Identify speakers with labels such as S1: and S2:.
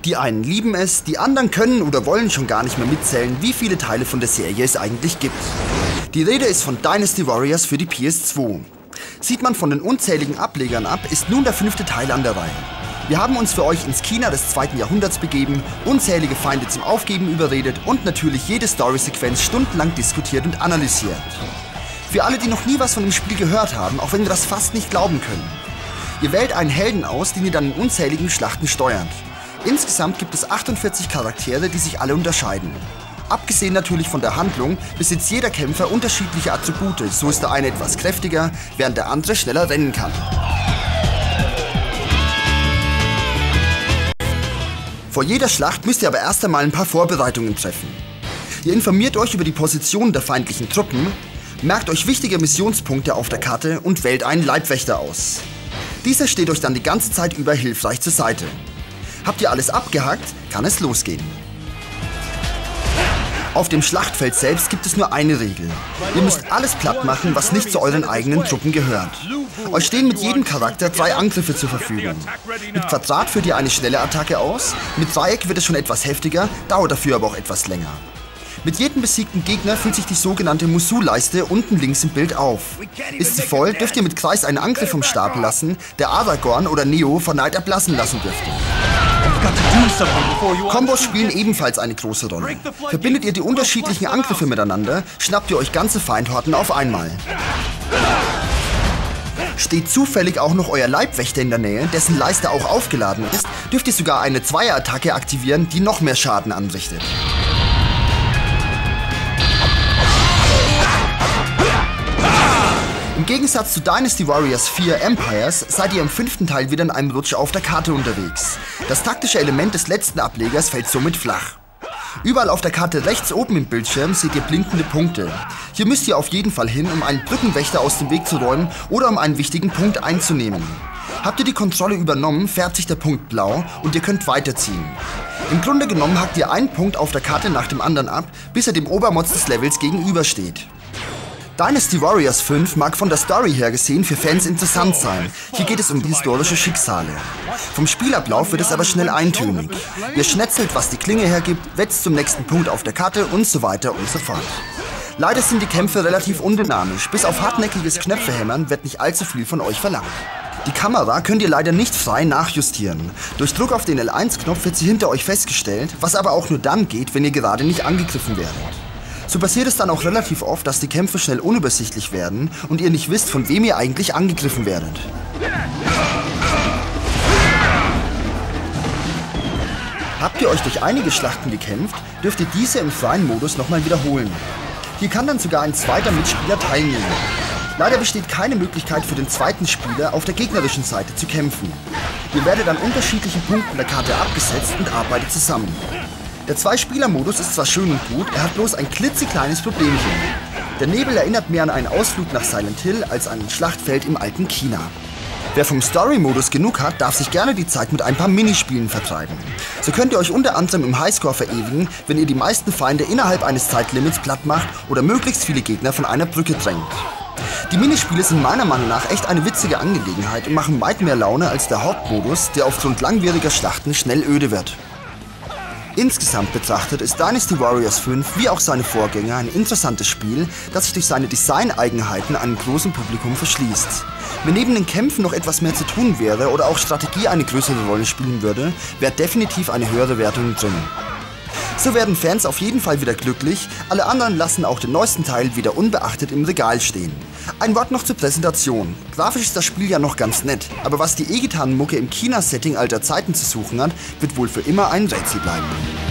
S1: Die einen lieben es, die anderen können oder wollen schon gar nicht mehr mitzählen, wie viele Teile von der Serie es eigentlich gibt. Die Rede ist von Dynasty Warriors für die PS2. Sieht man von den unzähligen Ablegern ab, ist nun der 5. Teil an der Reihe. Wir haben uns für euch ins China des 2. Jahrhunderts begeben, unzählige Feinde zum Aufgeben überredet und natürlich jede Storysequenz stundenlang diskutiert und analysiert. Für alle, die noch nie was von dem Spiel gehört haben, auch wenn wir das fast nicht glauben können. Ihr wählt einen Helden aus, den ihr dann in unzähligen Schlachten steuert. Insgesamt gibt es 48 Charaktere, die sich alle unterscheiden. Abgesehen natürlich von der Handlung, besitzt jeder Kämpfer unterschiedliche Attribute, so ist der eine etwas kräftiger, während der andere schneller rennen kann. Vor jeder Schlacht müsst ihr aber erst einmal ein paar Vorbereitungen treffen. Ihr informiert euch über die Positionen der feindlichen Truppen, merkt euch wichtige Missionspunkte auf der Karte und wählt einen Leibwächter aus. Dieser steht euch dann die ganze Zeit über hilfreich zur Seite. Habt ihr alles abgehakt, kann es losgehen. Auf dem Schlachtfeld selbst gibt es nur eine Regel. Ihr müsst alles platt machen, was nicht zu euren eigenen Truppen gehört. Euch stehen mit jedem Charakter 3 Angriffe zur Verfügung. Mit Quadrat führt ihr eine schnelle Attacke aus, mit Dreieck wird es schon etwas heftiger, dauert dafür aber auch etwas länger. Mit jedem besiegten Gegner füllt sich die sogenannte Musu-Leiste unten links im Bild auf. Ist sie voll, dürft ihr mit Kreis einen Angriff vom Stapel lassen, der Aragorn oder Neo vor Neid erblassen lassen dürfte. Kombos spielen ebenfalls eine große Rolle. Verbindet ihr die unterschiedlichen Angriffe miteinander, schnappt ihr euch ganze Feindhorten auf einmal. Steht zufällig auch noch euer Leibwächter in der Nähe, dessen Leiste auch aufgeladen ist, dürft ihr sogar eine Zweierattacke aktivieren, die noch mehr Schaden anrichtet. Im Gegensatz zu Dynasty Warriors 4 Empires seid ihr im 5. Teil wieder in einem Rutsch auf der Karte unterwegs. Das taktische Element des letzten Ablegers fällt somit flach. Überall auf der Karte rechts oben im Bildschirm seht ihr blinkende Punkte. Hier müsst ihr auf jeden Fall hin, um einen Brückenwächter aus dem Weg zu räumen oder um einen wichtigen Punkt einzunehmen. Habt ihr die Kontrolle übernommen, färbt sich der Punkt blau und ihr könnt weiterziehen. Im Grunde genommen hackt ihr einen Punkt auf der Karte nach dem anderen ab, bis er dem Obermods des Levels gegenübersteht. Dynasty Warriors 5 mag von der Story her gesehen für Fans interessant sein. Hier geht es um historische Schicksale. Vom Spielablauf wird es aber schnell eintönig. Ihr schnetzelt, was die Klinge hergibt, wetzt zum nächsten Punkt auf der Karte und so weiter und so fort. Leider sind die Kämpfe relativ undynamisch. Bis auf hartnäckiges Knöpfehämmern wird nicht allzu viel von euch verlangt. Die Kamera könnt ihr leider nicht frei nachjustieren. Durch Druck auf den L1-Knopf wird sie hinter euch festgestellt, was aber auch nur dann geht, wenn ihr gerade nicht angegriffen werdet. So passiert es dann auch relativ oft, dass die Kämpfe schnell unübersichtlich werden und ihr nicht wisst, von wem ihr eigentlich angegriffen werdet. Habt ihr euch durch einige Schlachten gekämpft, dürft ihr diese im freien Modus nochmal wiederholen. Hier kann dann sogar ein zweiter Mitspieler teilnehmen. Leider besteht keine Möglichkeit für den zweiten Spieler, auf der gegnerischen Seite zu kämpfen. Ihr werdet an unterschiedlichen Punkten der Karte abgesetzt und arbeitet zusammen. Der Zwei-Spieler-Modus ist zwar schön und gut, er hat bloß ein klitzekleines Problemchen. Der Nebel erinnert mehr an einen Ausflug nach Silent Hill als an ein Schlachtfeld im alten China. Wer vom Story-Modus genug hat, darf sich gerne die Zeit mit ein paar Minispielen vertreiben. So könnt ihr euch unter anderem im Highscore verewigen, wenn ihr die meisten Feinde innerhalb eines Zeitlimits platt macht oder möglichst viele Gegner von einer Brücke drängt. Die Minispiele sind meiner Meinung nach echt eine witzige Angelegenheit und machen weit mehr Laune als der Hauptmodus, der aufgrund langwieriger Schlachten schnell öde wird. Insgesamt betrachtet ist Dynasty Warriors 5 wie auch seine Vorgänger ein interessantes Spiel, das sich durch seine Designeigenheiten einem großen Publikum verschließt. Wenn neben den Kämpfen noch etwas mehr zu tun wäre oder auch Strategie eine größere Rolle spielen würde, wäre definitiv eine höhere Wertung drin. So werden Fans auf jeden Fall wieder glücklich, alle anderen lassen auch den neuesten Teil wieder unbeachtet im Regal stehen. Ein Wort noch zur Präsentation. Grafisch ist das Spiel ja noch ganz nett, aber was die E-Gitarrenmucke im China-Setting alter Zeiten zu suchen hat, wird wohl für immer ein Rätsel bleiben.